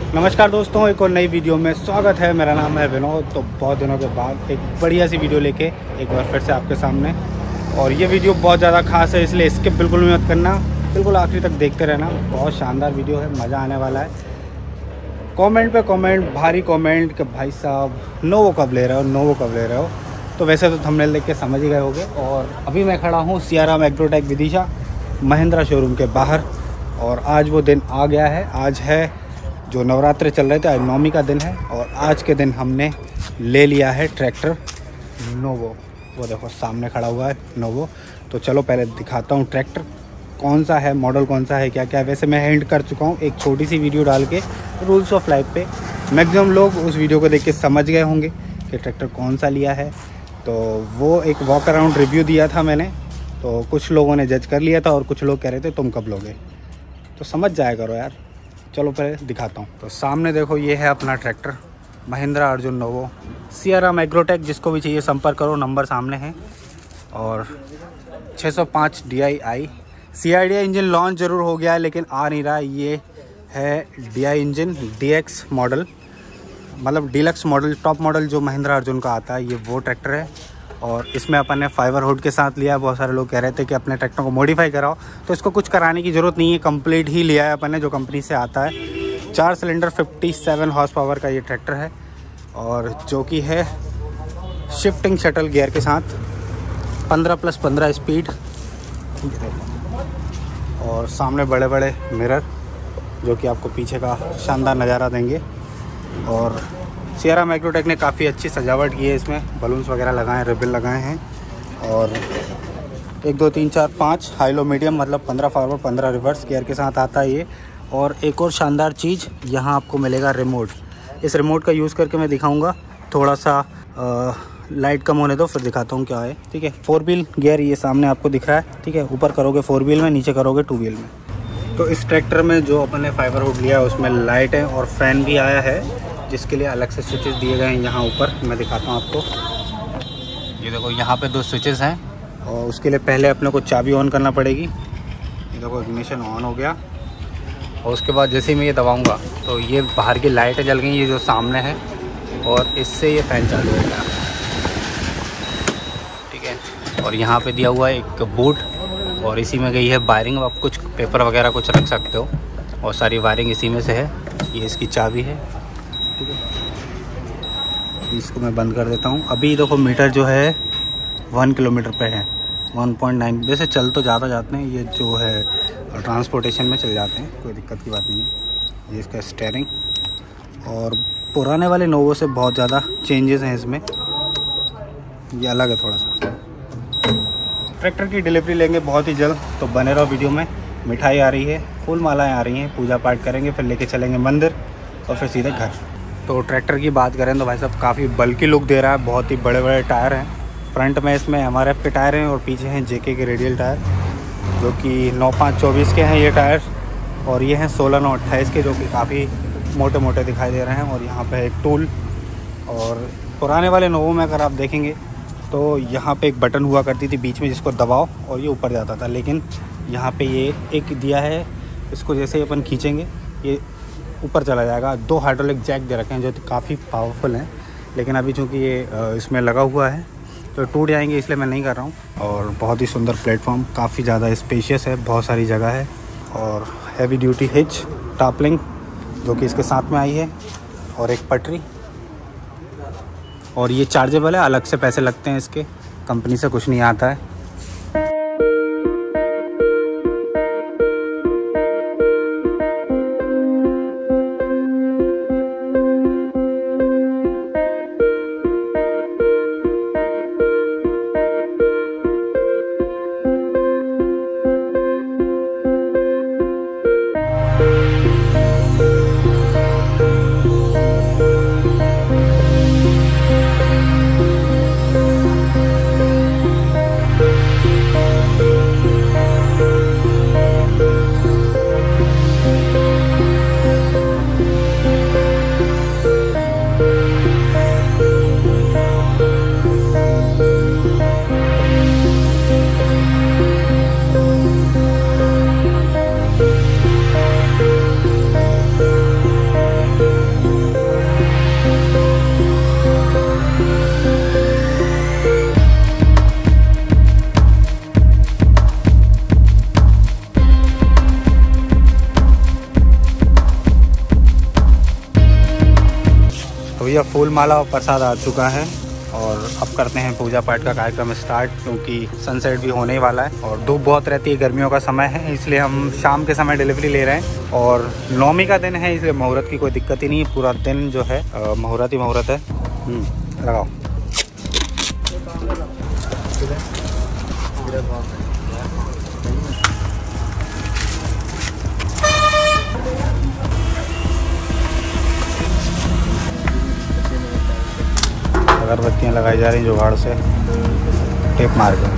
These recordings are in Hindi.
नमस्कार दोस्तों, एक और नई वीडियो में स्वागत है। मेरा नाम है विनोद। तो बहुत दिनों के बाद एक बढ़िया सी वीडियो लेके एक बार फिर से आपके सामने। और ये वीडियो बहुत ज़्यादा खास है, इसलिए स्किप बिल्कुल भी मत करना, बिल्कुल आखिरी तक देखते रहना। बहुत शानदार वीडियो है, मज़ा आने वाला है। कमेंट पे कमेंट, भारी कमेंट कि भाई साहब नोवो कब ले रहे हो, नोवो कब ले रहे हो। तो वैसे तो थंबनेल देख के समझ ही गए होंगे। और अभी मैं खड़ा हूँ सियाराम एग्रोटेक विदिशा महिंद्रा शोरूम के बाहर। और आज वो दिन आ गया है। आज है जो नवरात्रि चल रहे थे, आज नवमी का दिन है। और आज के दिन हमने ले लिया है ट्रैक्टर नोवो। वो देखो सामने खड़ा हुआ है नोवो। तो चलो पहले दिखाता हूँ ट्रैक्टर कौन सा है, मॉडल कौन सा है, क्या क्या। वैसे मैं हिंट कर चुका हूँ एक छोटी सी वीडियो डाल के रूल्स ऑफ लाइफ पे। मैक्सिमम लोग उस वीडियो को देख के समझ गए होंगे कि ट्रैक्टर कौन सा लिया है। तो वो एक वॉक अराउंड रिव्यू दिया था मैंने, तो कुछ लोगों ने जज कर लिया था और कुछ लोग कह रहे थे तुम कब लोगे। तो समझ जाया करो यार। चलो पहले दिखाता हूँ। तो सामने देखो, ये है अपना tractor Mahindra Arjun novo Siyaram agrotech. जिसको भी चाहिए संपर्क करो, नंबर सामने है। और 605 DI CIDI इंजन लॉन्च ज़रूर हो गया है, लेकिन आ नहीं रहा। ये है DI इंजन DX मॉडल, मतलब डीलक्स मॉडल, टॉप मॉडल जो महिंद्रा अर्जुन का आता है, ये वो ट्रैक्टर है। और इसमें अपन ने फाइबर हुड के साथ लिया है। बहुत सारे लोग कह रहे थे कि अपने ट्रैक्टर को मॉडिफाई कराओ, तो इसको कुछ कराने की ज़रूरत नहीं है, कंप्लीट ही लिया है अपन ने जो कंपनी से आता है। 4 सिलेंडर 57 हॉर्स पावर का ये ट्रैक्टर है। और जो कि है शिफ्टिंग शटल गियर के साथ, 15+15 स्पीड। और सामने बड़े बड़े मिरर जो कि आपको पीछे का शानदार नज़ारा देंगे। और सियाराम एग्रोटेक ने काफ़ी अच्छी सजावट की है, इसमें बलून्स वगैरह लगाए, रिबन लगाए हैं। और 1 2 3 4 5 हाई लो मीडियम, मतलब 15 फॉरवर्ड 15 रिवर्स गियर के साथ आता है ये। और एक और शानदार चीज़, यहाँ आपको मिलेगा रिमोट। इस रिमोट का यूज़ करके मैं दिखाऊंगा। थोड़ा सा लाइट कम होने दो, फिर दिखाता हूँ क्या है। ठीक है, 4 व्हील गियर ये सामने आपको दिख रहा है। ठीक है, ऊपर करोगे 4 व्हील में, नीचे करोगे 2 व्हील में। तो इस ट्रैक्टर में जो अपन ने फाइबर हुड लिया है उसमें लाइट है और फ़ैन भी आया है, जिसके लिए अलग से स्विचेस दिए गए हैं। यहाँ ऊपर मैं दिखाता हूँ आपको। ये देखो, यहाँ पे 2 स्विचेस हैं। और उसके लिए पहले अपने को चाबी ऑन करना पड़ेगी। ये देखो इग्निशन ऑन हो गया। और उसके बाद जैसे ही मैं ये दबाऊँगा तो ये बाहर की लाइटें जल गई, ये जो सामने है। और इससे ये फ़ैन चालू हो गया। ठीक है, और यहाँ पे दिया हुआ है एक बोर्ड, और इसी में गई है वायरिंग। आप कुछ पेपर वगैरह कुछ रख सकते हो, और सारी वायरिंग इसी में से है। ये इसकी चाबी है। ठीक है, इसको मैं बंद कर देता हूँ। अभी देखो मीटर जो है 1 किलोमीटर पे है, 1.9। वैसे चल तो ज़्यादा जाते हैं, ये जो है ट्रांसपोर्टेशन में चल जाते हैं, कोई दिक्कत की बात नहीं है। ये इसका स्टीयरिंग, और पुराने वाले नोवो से बहुत ज़्यादा चेंजेस हैं इसमें, ये अलग है थोड़ा सा। ट्रैक्टर की डिलीवरी लेंगे बहुत ही जल्द, तो बने रहो वीडियो में। मिठाई आ रही है, फूल मालाएँ आ रही हैं, पूजा पाठ करेंगे, फिर लेके चलेंगे मंदिर और फिर सीधे घर। तो ट्रैक्टर की बात करें तो भाई साहब काफ़ी बल्कि लुक दे रहा है। बहुत ही बड़े बड़े टायर हैं। फ्रंट में इसमें MRF के टायर हैं, और पीछे हैं JK के रेडियल टायर, जो कि 9.5-24 के हैं ये टायर। और ये हैं 16-9-28 के, जो कि काफ़ी मोटे मोटे दिखाई दे रहे हैं। और यहाँ पे एक टूल। और पुराने वाले नोवो में अगर आप देखेंगे तो यहाँ पे एक बटन हुआ करती थी बीच में, जिसको दबाओ और ये ऊपर जाता था। लेकिन यहाँ पे ये एक दिया है, इसको जैसे ही अपन खींचेंगे ये ऊपर चला जाएगा। 2 हाइड्रोलिक जैक दे रखे हैं जो काफ़ी पावरफुल हैं, लेकिन अभी चूँकि ये इसमें लगा हुआ है तो टूट जाएंगे, इसलिए मैं नहीं कर रहा हूँ। और बहुत ही सुंदर प्लेटफॉर्म, काफ़ी ज़्यादा स्पेशियस है, बहुत सारी जगह है। और हैवी ड्यूटी हिच टापलिंग जो कि इसके साथ में आई है, और एक पटरी। और ये चार्जेबल है, अलग से पैसे लगते हैं इसके, कंपनी से कुछ नहीं आता है। भैया फूल माला और प्रसाद आ चुका है और अब करते हैं पूजा पाठ का कार्यक्रम स्टार्ट, क्योंकि सनसेट भी होने ही वाला है और धूप बहुत रहती है, गर्मियों का समय है, इसलिए हम शाम के समय डिलीवरी ले रहे हैं। और नौमी का दिन है, इसलिए मुहूर्त की कोई दिक्कत ही नहीं है, पूरा दिन जो है मुहूर्त ही मुहूर्त है। लगाओ। अगरबत्तियाँ लगाई जा रही जुगाड़ से, टेप मार के।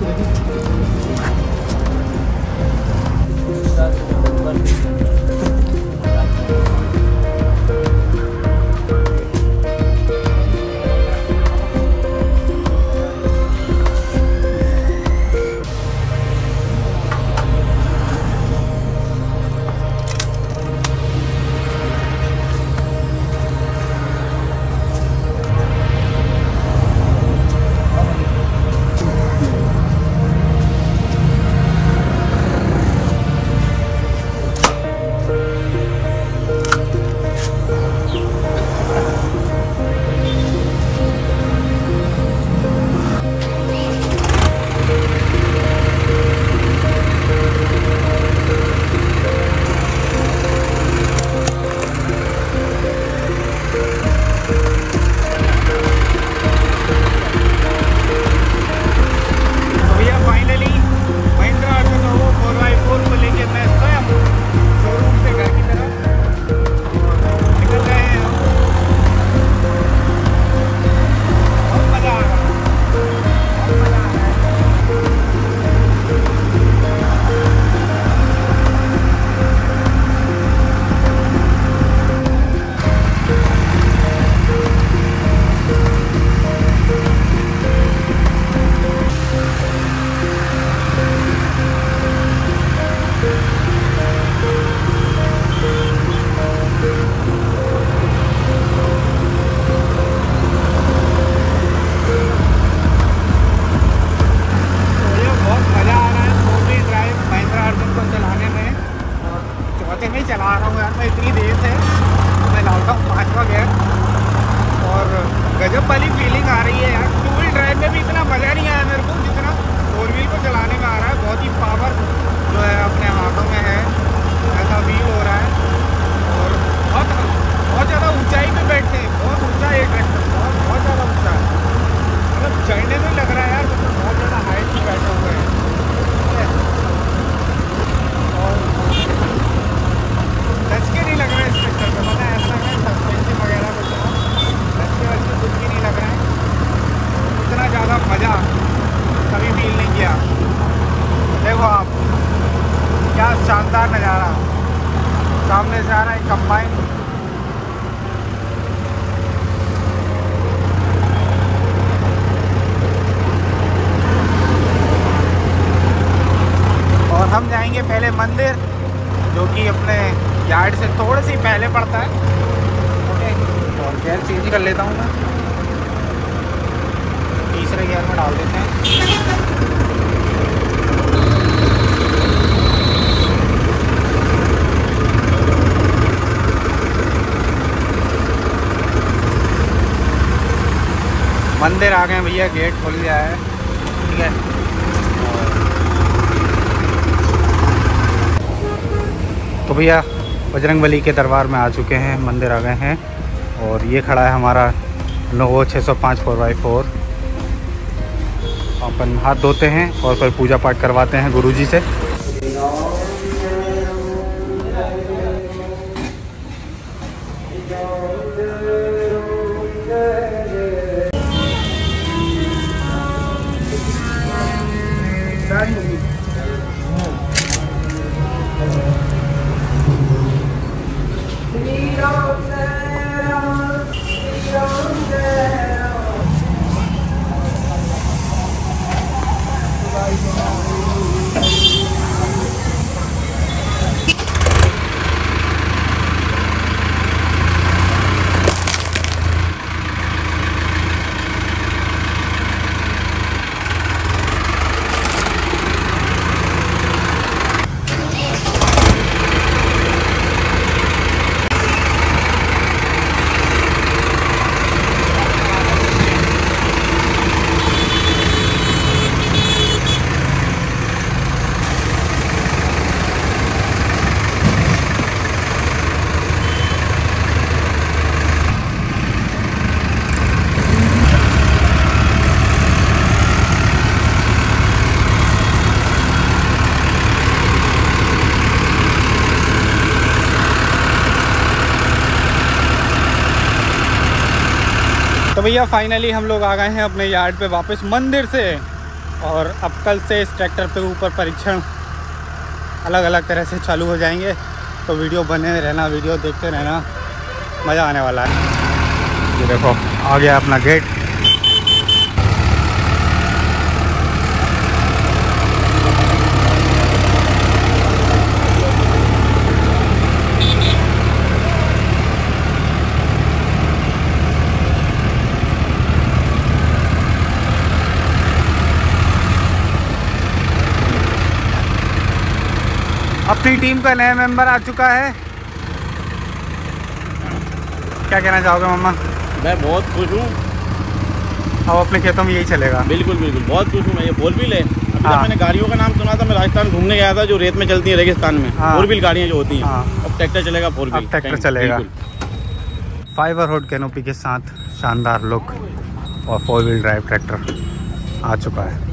चला रहा हूँ यार मैं इतनी देर से, मैं लाता हूँ 5वां गियर और गजब वाली फीलिंग आ रही है यार। 2 व्हील ड्राइव में भी इतना मज़ा नहीं आया मेरे को जितना 4 व्हील को चलाने में आ रहा है। बहुत ही पावर जो है अपने हाथों में है, ऐसा फील हो रहा है। और बहुत ज़्यादा ऊंचाई पे बैठते हैं, बहुत ऊंचा है ट्रैक्टर, बहुत ज़्यादा ऊंचा है, मतलब चढ़ने में लग रहा है यार, मतलब बहुत ज़्यादा हाइट में बैठे हुए हैं। लचके नहीं लग रहा है इस ट्रैक्टर पे, पता है ऐसा है सस्पेंशन वगैरह कुछ लचके कुछ भी नहीं लग रहा है। इतना ज़्यादा मज़ा कभी फील नहीं किया। देखो आप, क्या शानदार नज़ारा, सामने से आ रहा है कंबाइन, और हम जाएंगे पहले मंदिर जो कि अपने यार्ड से थोड़े से पहले पड़ता है। ओके, और गियर चेंज कर लेता हूँ मैं, तीसरे गियर में डाल देते हैं। मंदिर आ गए भैया, गेट खुल गया है, ठीक है। तो भैया बजरंगबली के दरबार में आ चुके हैं, मंदिर आ गए हैं और ये खड़ा है हमारा नोवो 605 4x4। अपन हाथ धोते हैं और फिर पूजा पाठ करवाते हैं गुरुजी से। तो भैया फाइनली हम लोग आ गए हैं अपने यार्ड पे वापस मंदिर से। और अब कल से इस ट्रैक्टर पे ऊपर परीक्षण अलग अलग तरह से चालू हो जाएंगे। तो वीडियो बने रहना, वीडियो देखते रहना, मज़ा आने वाला है। ये देखो आ गया अपना गेट। अपनी टीम का नया मेंबर आ चुका है। क्या कहना चाहोगे मामा? मैं बहुत खुश हूँ। अब अपने खेतों में यही चलेगा। बिल्कुल बिल्कुल बहुत खुश हूँ मैं। ये फोर व्हील है। अभी जब मैंने गाड़ियों का नाम सुना था, मैं राजस्थान घूमने गया था, जो रेत में चलती है रेगिस्तान में, फोर व्हील गाड़ियाँ जो होती हैं। अब ट्रैक्टर चलेगा, फोर व्हील ट्रैक्टर चलेगा। फाइबर रोड कैनोपी के साथ शानदार लुक और 4 व्हील ड्राइव ट्रैक्टर आ चुका है।